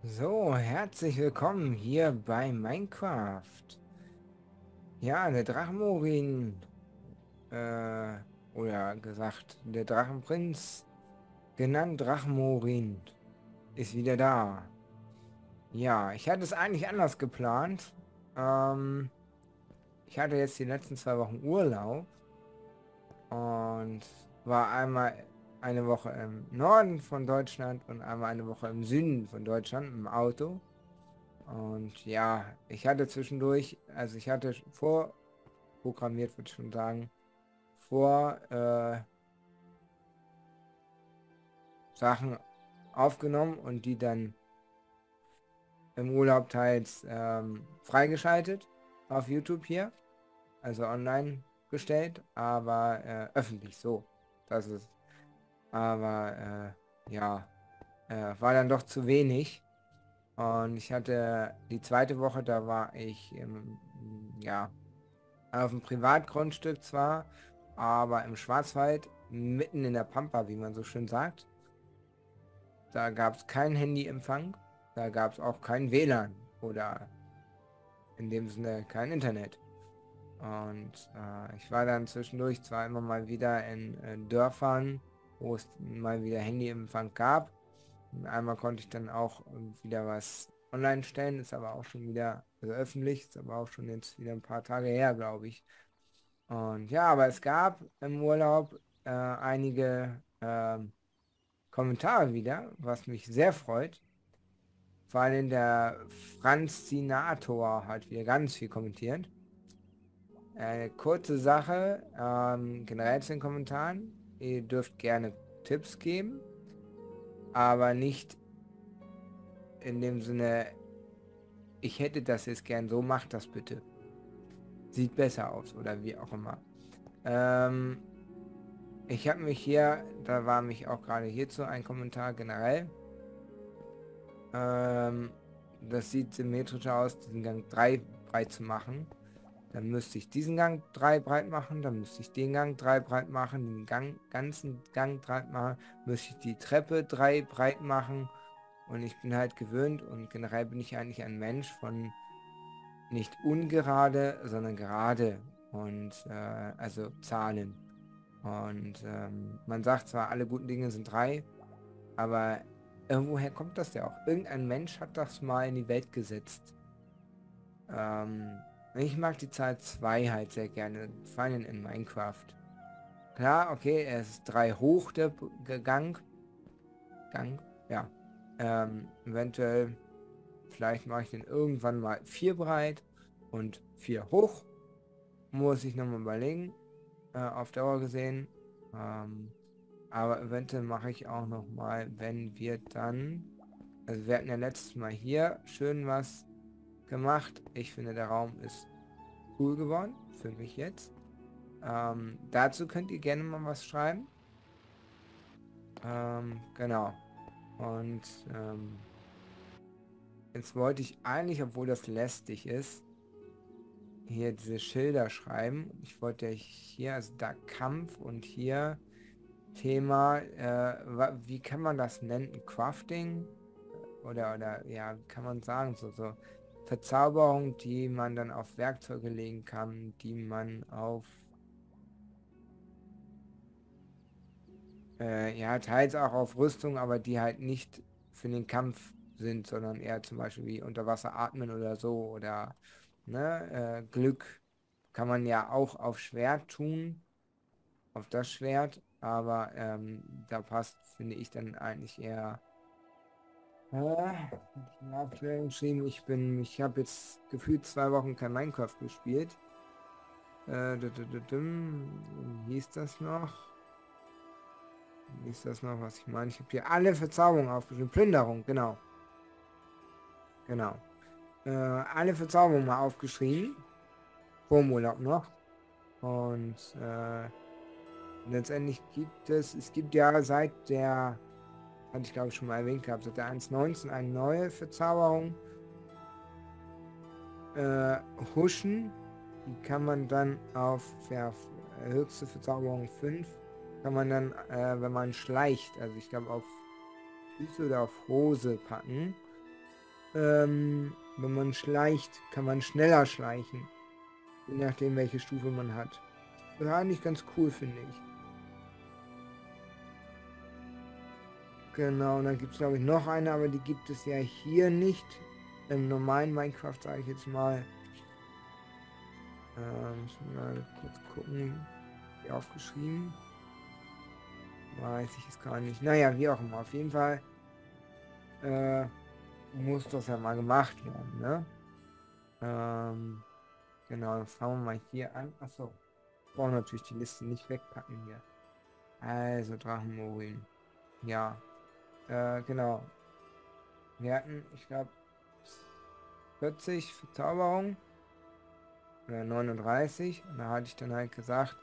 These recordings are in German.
So, herzlich willkommen hier bei Minecraft. Ja, der Drachenmorin, äh, oder gesagt, der Drachenprinz, genannt Drachenmorin, ist wieder da. Ja, ich hatte es eigentlich anders geplant. Ähm, Ich hatte jetzt die letzten 2 Wochen Urlaub und war einmal eine Woche im Norden von Deutschland und einmal eine Woche im Süden von Deutschland im Auto. Und ja, ich hatte zwischendurch, also ich hatte vorprogrammiert, würde ich schon sagen, vor Sachen aufgenommen und die dann im Urlaub teils freigeschaltet auf YouTube hier, also online gestellt, aber öffentlich so. Das ist, aber ja, war dann doch zu wenig. Und ich hatte die zweite Woche, da war ich ja, auf dem Privatgrundstück zwar, aber im Schwarzwald, mitten in der Pampa, wie man so schön sagt. Da gab es keinen Handyempfang, da gab es auch kein WLAN oder in dem Sinne kein Internet. Und ich war dann zwischendurch zwar immer mal wieder in Dörfern, wo es mal wieder Handyempfang gab. Und einmal konnte ich dann auch wieder was online stellen, ist aber auch schon wieder, also öffentlich, ist aber auch schon jetzt wieder ein paar Tage her, glaube ich. Und ja, aber es gab im Urlaub einige Kommentare wieder, was mich sehr freut. Vor allem der Franzinator hat wieder ganz viel kommentiert. Kurze Sache, generell zu den Kommentaren. Ihr dürft gerne Tipps geben, aber nicht in dem Sinne, ich hätte das jetzt gern so, macht das bitte. Sieht besser aus oder wie auch immer. Ähm, Ich habe mich hier, da war mich auch gerade hierzu ein Kommentar generell. Ähm, Das sieht symmetrischer aus, diesen Gang 3 breit zu machen. Dann müsste ich diesen Gang 3 breit machen, dann müsste ich den Gang 3 breit machen, ganzen Gang 3 machen, müsste ich die Treppe 3 breit machen. Und ich bin halt gewöhnt und generell bin ich eigentlich ein Mensch von nicht ungerade, sondern gerade und also Zahlen. Und man sagt zwar, alle guten Dinge sind drei, aber irgendwoher kommt das ja auch. Irgendein Mensch hat das mal in die Welt gesetzt. Ähm, Ich mag die Zahl 2 halt sehr gerne, vor allem in Minecraft. Klar, okay, er ist 3 hoch, der Gang, ja. Eventuell, vielleicht mache ich den irgendwann mal 4 breit und 4 hoch. Muss ich nochmal überlegen, auf Dauer gesehen. Ähm, aber eventuell mache ich auch noch mal, wenn wir dann, also wir hatten ja letztes Mal hier schön was gemacht. Ich finde, der Raum ist cool geworden, für mich jetzt. Dazu könnt ihr gerne mal was schreiben. Genau. Und jetzt wollte ich eigentlich, obwohl das lästig ist, hier diese Schilder schreiben. Ich wollte hier, also da Kampf und hier Thema, wie kann man das nennen? Crafting? Oder ja, wie kann man sagen, so Verzauberung, die man dann auf Werkzeuge legen kann, die man auf, ja, teils auch auf Rüstung, aber die halt nicht für den Kampf sind, sondern eher zum Beispiel wie unter Wasser atmen oder so, oder ne, Glück kann man ja auch auf Schwert tun, auf das Schwert, aber da passt, finde ich, dann eigentlich eher. Ich habe jetzt gefühlt 2 Wochen kein Minecraft gespielt. Wie hieß das noch? Wie hieß das noch, was ich meine? Ich habe hier alle Verzauberungen aufgeschrieben. Plünderung, genau. Genau. Alle Verzauberungen mal aufgeschrieben. Vor dem Urlaub noch. Und letztendlich es gibt ja seit der, hatte ich glaube ich schon mal erwähnt gehabt, seit der 1.19 eine neue Verzauberung. Äh, Huschen, die kann man dann auf höchste Verzauberung 5 kann man dann, wenn man schleicht, also ich glaube auf Füße oder auf Hose packen. wenn man schleicht, kann man schneller schleichen. Je nachdem, welche Stufe man hat. Das ist eigentlich ganz cool, finde ich. Genau, und dann gibt es glaube ich noch eine, aber die gibt es ja hier nicht. Im normalen Minecraft sage ich jetzt mal. Muss mal kurz gucken. Wie aufgeschrieben. Weiß ich es gar nicht. Naja, wie auch immer. Auf jeden Fall muss das ja mal gemacht werden, ne? Genau, dann fangen wir mal hier an. Achso. Ich brauche natürlich die Liste nicht wegpacken hier. Also Drachenmoriln. Ja. Genau. Wir hatten, ich glaube, 40 Verzauberungen. Oder 39. Und da hatte ich dann halt gesagt,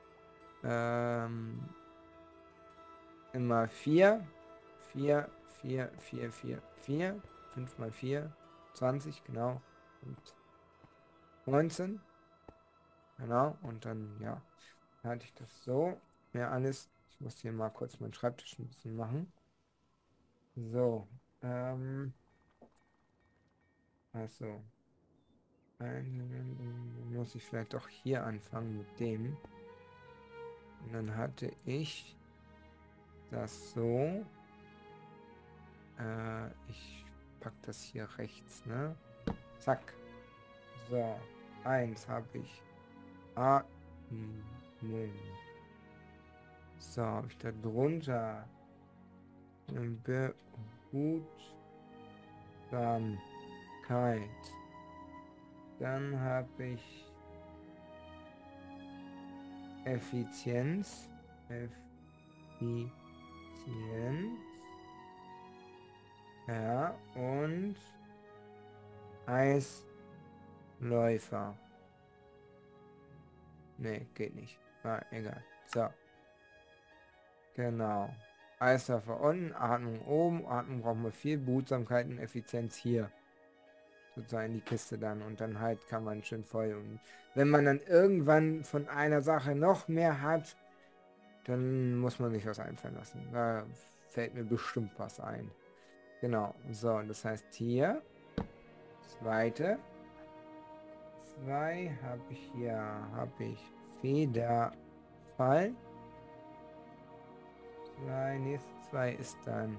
immer 4. 4, 4, 4, 4, 4. 5 mal 4. 20, genau. Und 19. Genau. Und dann, ja, hatte ich das so. Ja, alles. Ich muss hier mal kurz meinen Schreibtisch ein bisschen machen. So. Also. Dann muss ich vielleicht doch hier anfangen mit dem. Und dann hatte ich das so. Ich pack das hier rechts, ne? Zack. So. 1 habe ich. Nee. So, habe ich da drunter. Behutsamkeit. Dann habe ich Effizienz. Effizienz. Ja, und Eisläufer. Nee, geht nicht. Ah, egal. So. Genau. Eisläufer unten, Atmung oben. Atmung brauchen wir viel. Behutsamkeit und Effizienz hier. Sozusagen die Kiste dann. Und dann halt kann man schön voll. Und wenn man dann irgendwann von einer Sache noch mehr hat, dann muss man sich was einfallen lassen. Da fällt mir bestimmt was ein. Genau. So, das heißt hier. Zweite. 2 habe ich hier. Habe ich Federfall. 2. Nächste 2 ist dann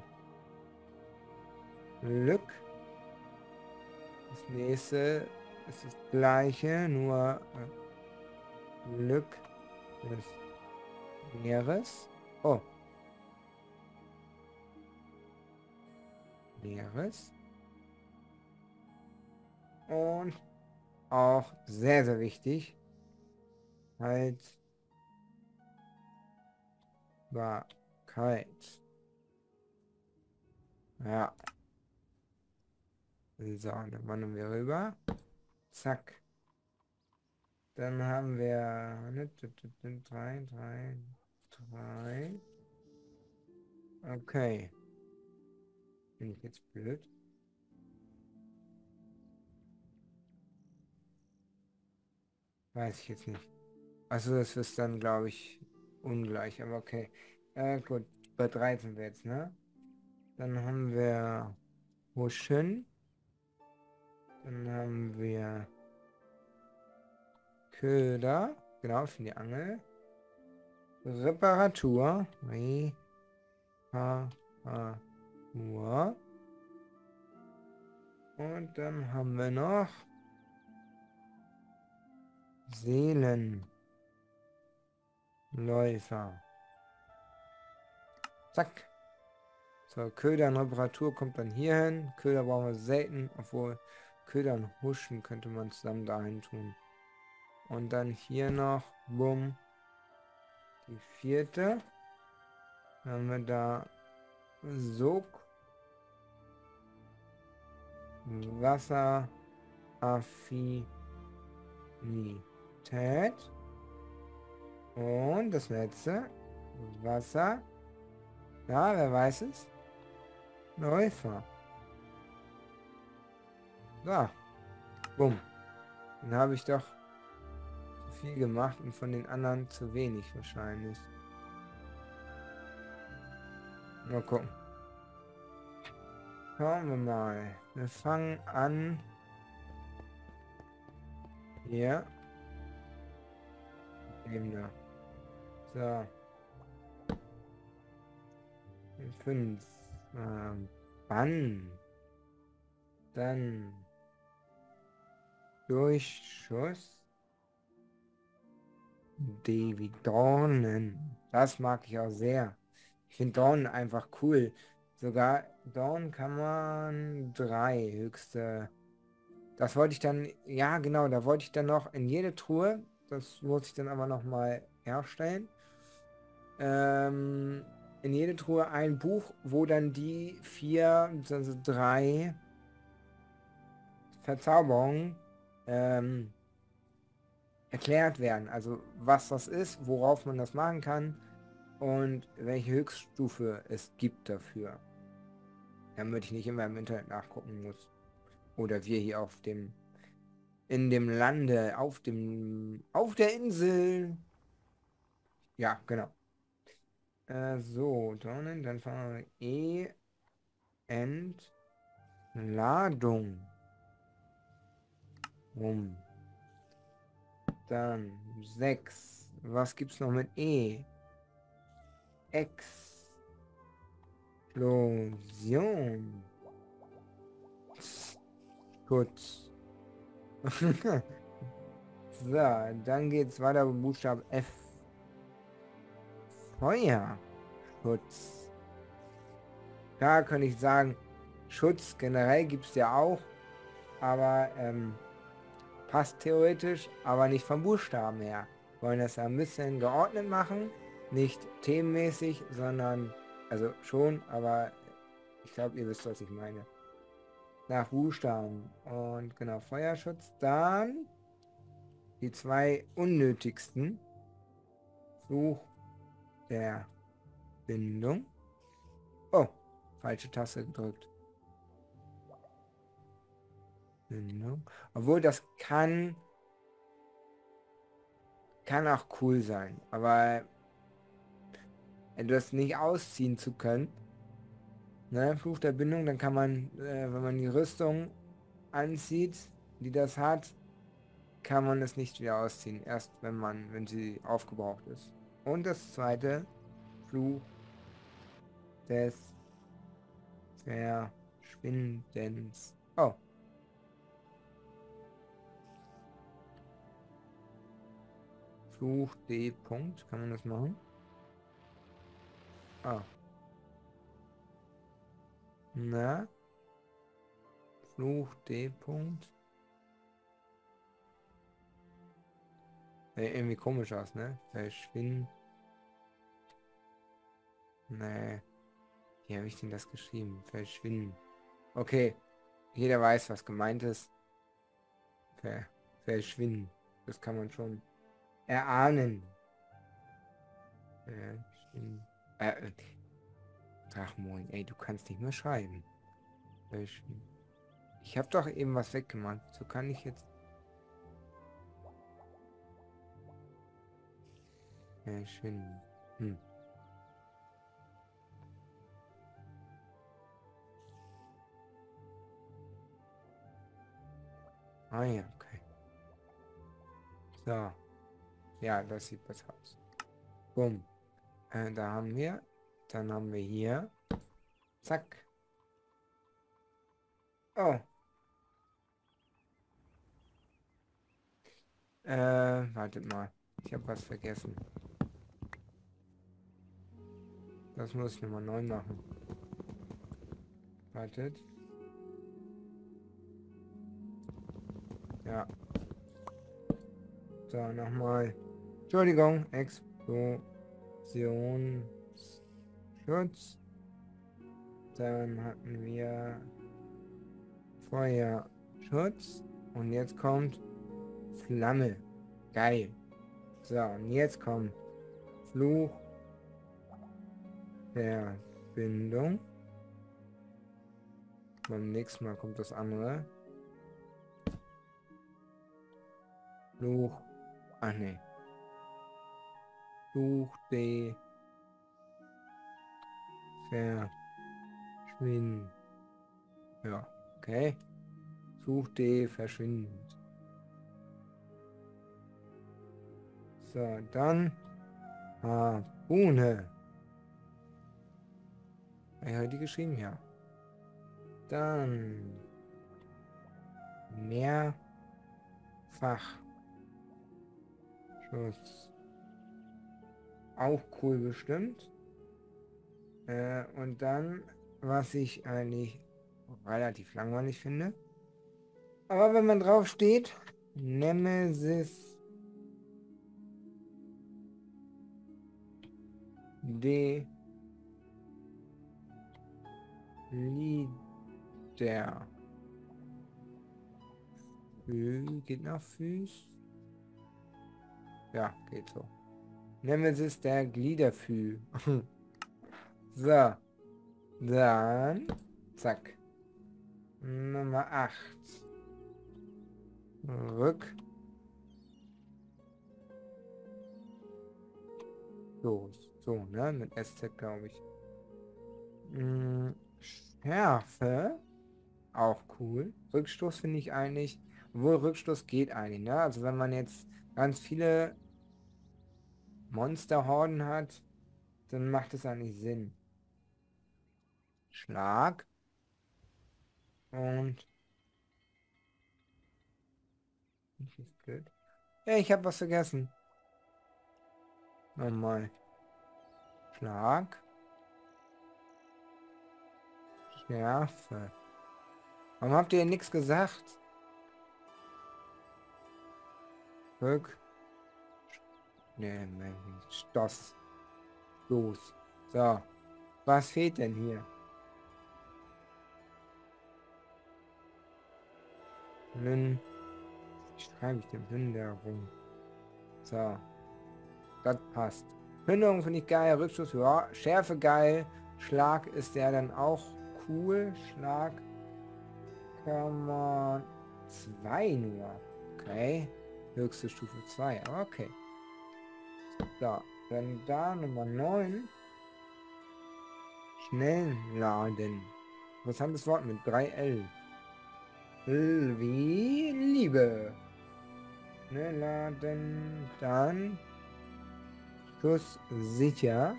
Glück. Das nächste ist das gleiche, nur Glück des Meeres. Oh. Meeres. Und auch sehr, sehr wichtig. Haltbarkeit. Ja. So, dann wandern wir rüber. Zack. Dann haben wir 3, 3, 3. Okay. Bin ich jetzt blöd? Weiß ich jetzt nicht. Also das ist dann, glaube ich, ungleich, aber okay. Gut, bei 3 sind wir jetzt, ne? Dann haben wir Huschen. Dann haben wir Köder. Genau, für die Angel. Reparatur. Reparatur. Und dann haben wir noch Seelenläufer. Zack. So, Köder und Reparatur kommt dann hier hin. Köder brauchen wir selten, obwohl Köder und Huschen könnte man zusammen dahin tun. Und dann hier noch, bumm, die 4. Dann haben wir da Sog, Wasseraffinität. Und das letzte, Wasser. Ja, wer weiß es? Läufer. So, bumm. Dann habe ich doch zu viel gemacht und von den anderen zu wenig wahrscheinlich. Mal gucken. Schauen wir mal. Wir fangen an. Hier. Ebene. So. 5. Bann. Dann Durchschuss. D wie Dornen. Das mag ich auch sehr. Ich finde Dornen einfach cool. Sogar Dornen kann man 3 höchste. Das wollte ich dann, ja genau, da wollte ich dann noch in jede Truhe. Das muss ich dann aber noch mal herstellen. Ähm, in jede Truhe ein Buch, wo dann die 4, also 3 Verzauberungen erklärt werden. Also was das ist, worauf man das machen kann und welche Höchststufe es gibt dafür. Damit ich nicht immer im Internet nachgucken muss. Oder wir hier auf dem, in dem Lande, auf der Insel. Ja, genau. So, dann fahren wir Entladung. Rum. Dann 6. Was gibt's noch mit E? Explosion. Schutz. So, dann geht's weiter mit Buchstabe F. Feuerschutz. Da könnte ich sagen, Schutz generell gibt es ja auch, aber passt theoretisch, aber nicht vom Buchstaben her. Wollen das ein bisschen geordnet machen, nicht themenmäßig, sondern, also schon, aber ich glaube, ihr wisst, was ich meine. Nach Buchstaben. Und genau, Feuerschutz. Dann die 2 unnötigsten. Fluch der Bindung. Oh, falsche Taste gedrückt. Bindung. Obwohl das kann auch cool sein. Aber etwas nicht ausziehen zu können. Ne? Fluch der Bindung, dann kann man, wenn man die Rüstung anzieht, die das hat, kann man es nicht wieder ausziehen. Erst wenn sie aufgebraucht ist. Und das zweite, Fluch des Verschwindens. Oh. Fluch D. Punkt. Kann man das machen? Ah. Na? Fluch D. Punkt. Irgendwie komisch aus, ne? Verschwinden. Nee. Wie habe ich denn das geschrieben? Verschwinden. Okay. Jeder weiß, was gemeint ist. Verschwinden. Das kann man schon erahnen. Verschwinden. Ach moin, ey, du kannst nicht mehr schreiben. Verschwinden. Ich habe doch eben was weggemacht. So kann ich jetzt... Verschwinden. Hm. Ah ja, okay. So. Ja, das sieht besser aus. Bumm. Da haben wir. Dann haben wir hier. Zack. Oh. Wartet mal. Ich habe was vergessen. Das muss ich nochmal neu machen. Wartet. Ja. So, nochmal. Entschuldigung. Explosionsschutz. Dann hatten wir Feuerschutz. Und jetzt kommt Flamme. Geil. So, und jetzt kommt Fluch Verbindung. Beim nächsten Mal kommt das andere. Fluch. Ach nee. Fluch D. Verschwinden. Ja, okay. Such D, verschwindet. So, dann Harpune. Wer hat die geschrieben? Ja. Dann Mehrfach Schuss. Auch cool bestimmt. Und dann, was ich eigentlich relativ langweilig finde. Aber wenn man drauf steht, Nemesis D Lieder. Geht nach Füß? Ja, geht so. Nemesis der Gliederfühl. So. Dann. Zack. Nummer 8. Rück. So, ne? Mit SZ, glaube ich. Schärfe. Auch cool. Rückstoß finde ich eigentlich. Obwohl Rückstoß geht eigentlich, ne? Also wenn man jetzt ganz viele Monsterhorden hat, dann macht es eigentlich Sinn. Schlag. Und. Das ist blöd. Ja, ich habe was vergessen. Nochmal. Schlag. Schärfe. Warum habt ihr nichts gesagt? Rück. Ne, Stoß. Los. So. Was fehlt denn hier? Wie schreibe ich denn Hinderung? So. Das passt. Hinderung finde ich geil. Rückstoß, ja. Schärfe geil. Schlag ist der dann auch cool. Schlag kann man 2 nur. Okay. Höchste Stufe 2. Aber okay. So. Dann da Nummer 9. Schnellladen. Interessantes Wort mit 3L. L wie Liebe. Schnellladen. Dann Schuss sicher.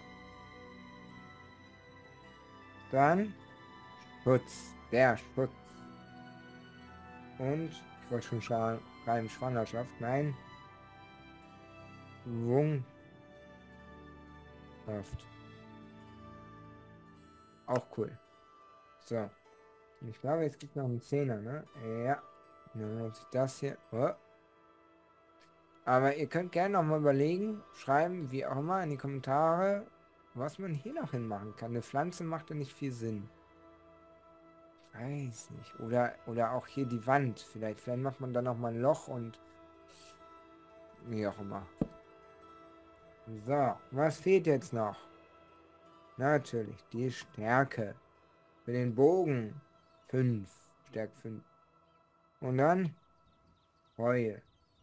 Dann Schutz. Der Schutz. Und ich wollte schon schreiben Schwangerschaft. Nein. Schwunghaft. Auch cool. So. Ich glaube, es gibt noch einen Zehner, ne? Ja. Dann muss ich das hier. Oh. Aber ihr könnt gerne noch mal überlegen, schreiben, wie auch immer, in die Kommentare, was man hier noch hinmachen kann. Eine Pflanze macht ja nicht viel Sinn. Weiß nicht. Oder auch hier die Wand. Vielleicht macht man da noch mal ein Loch und wie auch immer. So, was fehlt jetzt noch? Natürlich die Stärke. Für den Bogen 5. Stärke 5. Und dann Reue.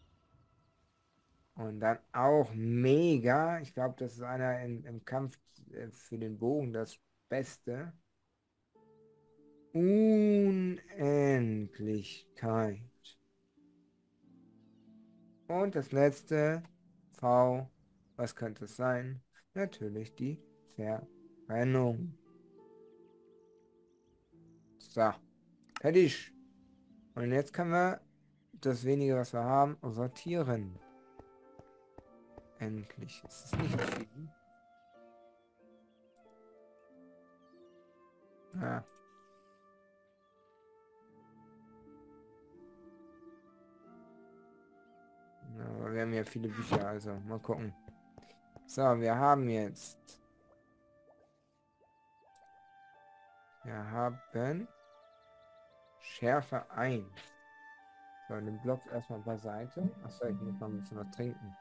Und dann auch mega. Ich glaube, das ist einer im Kampf für den Bogen das Beste. Unendlichkeit. Und das letzte V. Was könnte es sein? Natürlich die Verbrennung. So. Fertig. Und jetzt können wir das wenige, was wir haben, sortieren. Endlich. Es ist nicht viel. Ja. Aber wir haben ja viele Bücher, also mal gucken. So, wir haben jetzt. Wir haben Schärfe 1. So, den Block erstmal beiseite. Achso, ich muss noch ein bisschen was trinken.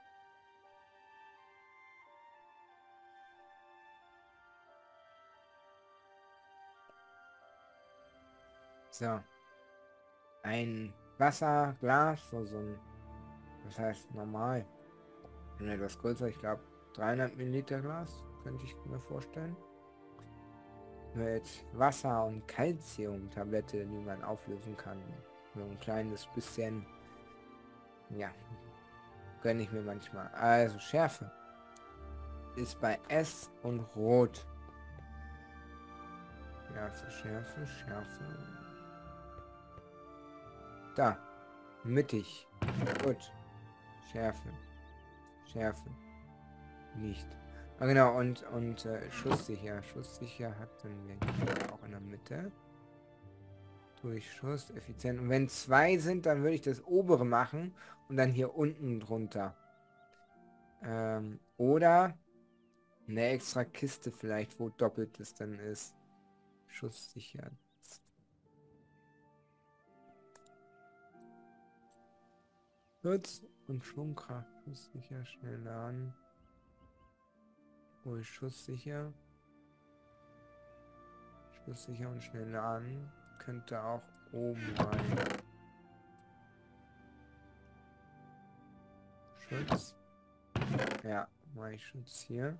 So. Ein Wasserglas, so ein, das heißt normal. Ein etwas größer, ich glaube 300 Milliliter Glas, könnte ich mir vorstellen. mit Wasser und Calcium-Tablette, die man auflösen kann. So ein kleines bisschen, ja, gönne ich mir manchmal. Also Schärfe ist bei S und Rot. Schärfe, Schärfe. Da, mittig. Gut. Schärfe. Schärfe. Nicht. Ah, genau, und schusssicher. Schusssicher hat dann wir auch in der Mitte. Durchschuss, effizient. Und wenn 2 sind, dann würde ich das obere machen und dann hier unten drunter. Oder eine extra Kiste vielleicht, wo doppeltes dann ist. Schusssicher. Schutz und Schwungkraft. Schusssicher, schnell laden. Ruhig schusssicher. Schusssicher und schnell laden. Könnte auch oben rein. Schutz. Ja, mache ich Schutz hier.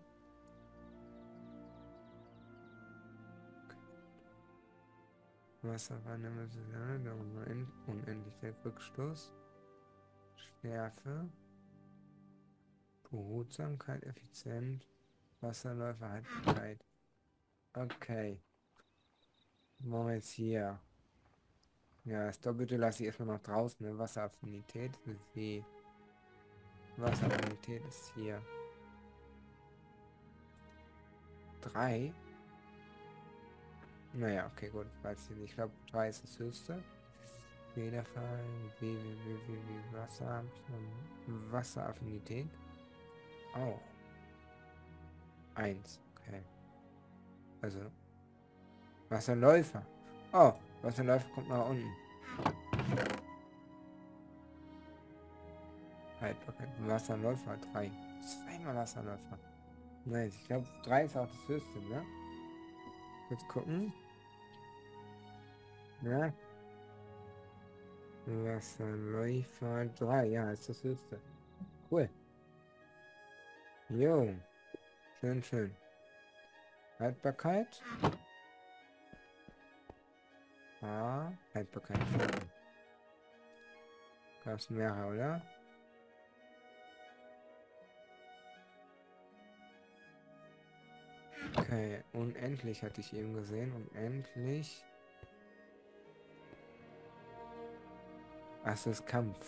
Wasserwanne, Unendlichkeit, Rückstoß. Schärfe. Behutsamkeit, effizient. Wasserläufer, Haltbarkeit. Okay. Machen wir jetzt hier. Ja, das Doppelte lasse ich erstmal noch draußen. Ne? Wasseraffinität. See. Wasseraffinität ist hier. 3. Naja, okay, gut. Weiß ich nicht. Ich glaube, 3 ist das höchste. Federfall. Wasser. Wasseraffinität. Auch. 1. Okay. Also. Wasserläufer. Oh, Wasserläufer kommt nach unten. Haltbarkeit. Wasserläufer 3. Zweimal Wasserläufer. Nice. Ich glaube 3 ist auch das höchste, ne? Kurz gucken. Ja. Wasserläufer 3. Ja, ist das höchste. Cool. Jo. Schön, schön. Haltbarkeit. Ah, Haltbarkeit. Gab es mehrere, oder? Okay, unendlich hatte ich eben gesehen. Unendlich. Ach, das ist Kampf.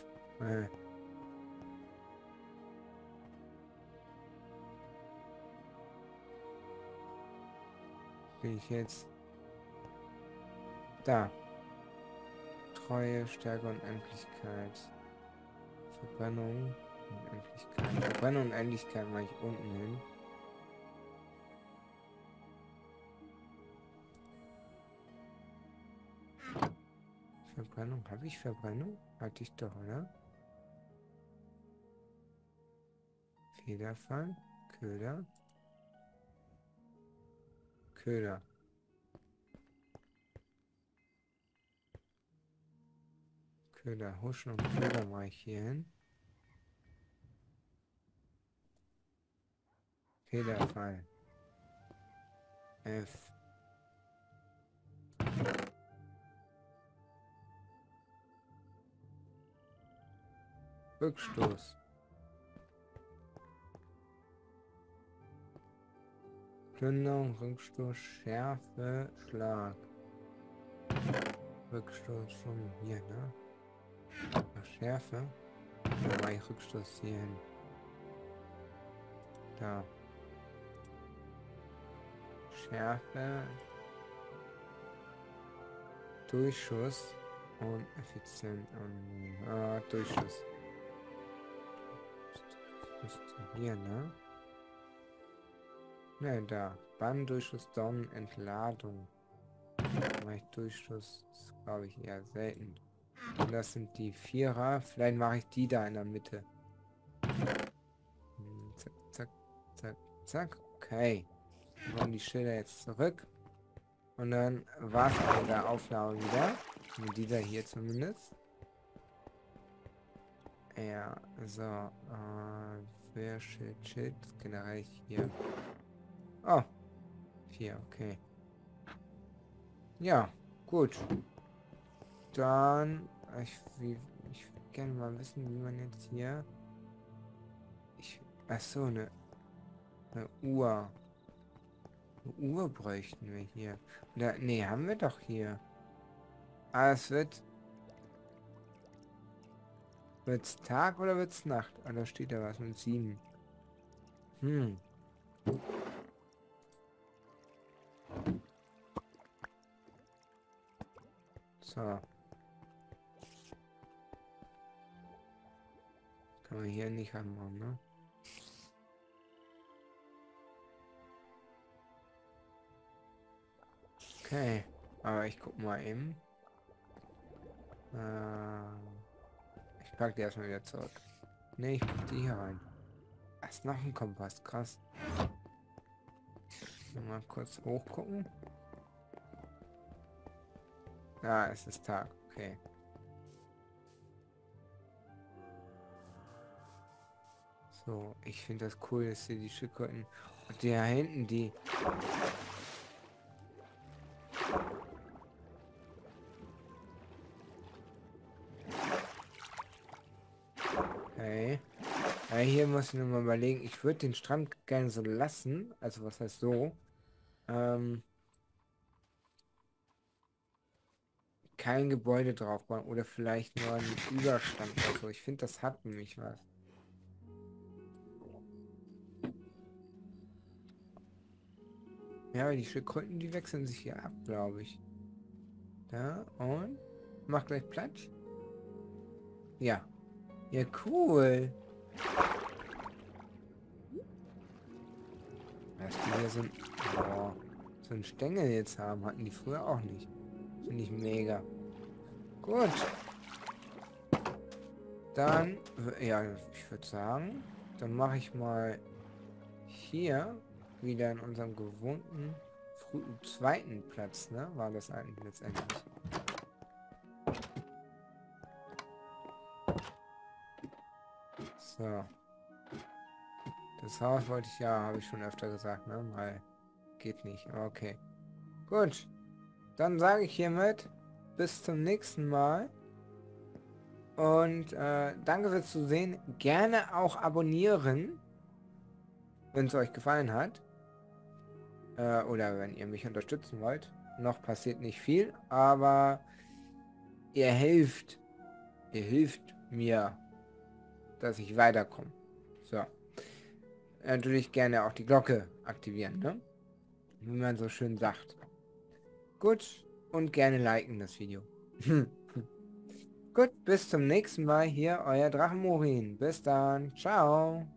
Bin ich jetzt da. Treue, Stärke und Endlichkeit. Verbrennung und Endlichkeit. Verbrennung und Endlichkeit mache ich unten hin. Verbrennung? Habe ich Verbrennung? Hatte ich doch, oder? Federfall. Köder. Köder. Köder. Huschen und Köder mache ich hier hin. Federfall. F. Rückstoß. Plünderung, Rückstoß, Schärfe, Schlag. Rückstoß schon hier, ne? Ach, Schärfe. Dann mache ich Rückstoß hier hin. Da. Schärfe. Durchschuss. Und effizient. Und Durchschuss. Das ist hier, ne? Ne, da. Banddurchschuss, Down, Entladung. Mache ich Durchschuss. Das ist, glaube ich, eher selten. Und das sind die Vierer. Vielleicht mache ich die da in der Mitte. Zack, zack, zack, zack. Okay. Wir machen die Schilder jetzt zurück. Und dann war es auch mit der Aufnahme wieder. Mit dieser hier zumindest. Ja, so. Wer Schild generell hier. Oh. 4, okay. Ja, gut. Dann, ich würde gerne mal wissen, wie man jetzt hier... Ach so, eine Uhr. Eine Uhr bräuchten wir hier. Oder, nee, haben wir doch hier. Ah, wird's Tag oder wird's Nacht? Ah, da steht da was mit 7. Hm. So. Kann man hier nicht anmachen, ne? Okay. Aber ich guck mal eben. Ich pack die erstmal wieder zurück. Ne, ich pack die hier rein. Da ist noch ein Kompass, krass. Mal kurz hochgucken. Ah, es ist Tag, okay. So, ich finde das cool, dass hier die Schildkröten und die da hinten, die... Hey. Ja, hier muss ich nur mal überlegen. Ich würde den Strand gerne so lassen. Also was heißt so? Ähm, kein Gebäude drauf bauen oder vielleicht nur einen Überstand oder so. Ich finde, das hat nämlich was. Ja, aber die Schildkröten, die wechseln sich hier ab, glaube ich. Da und macht gleich Platz. Ja. Ja, cool. Dass die hier so einen Stängel jetzt haben, hatten die früher auch nicht. Finde ich mega. Gut. Dann, ja, ich würde sagen, dann mache ich mal hier wieder in unserem gewohnten zweiten Platz, ne? War das eigentlich letztendlich. So. Das Haus wollte ich ja, habe ich schon öfter gesagt, ne? Weil geht nicht. Okay. Gut. Dann sage ich hiermit bis zum nächsten Mal. Und danke fürs Zusehen. Gerne auch abonnieren, wenn es euch gefallen hat. Oder wenn ihr mich unterstützen wollt. Noch passiert nicht viel, aber ihr helft. Ihr hilft mir, dass ich weiterkomme. So. Natürlich gerne auch die Glocke aktivieren, ne? Wie man so schön sagt. Gut. Und gerne liken das Video. Gut, bis zum nächsten Mal. Hier, euer Drachenmorin. Bis dann. Ciao.